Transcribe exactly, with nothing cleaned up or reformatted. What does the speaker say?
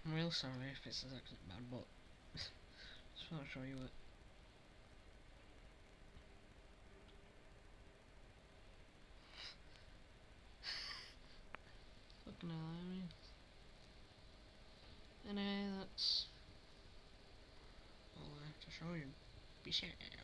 I'm real sorry if it's actually bad, but just want to show you it. Fucking hell, I mean. Anyway, that's all I have to show you. Peace out.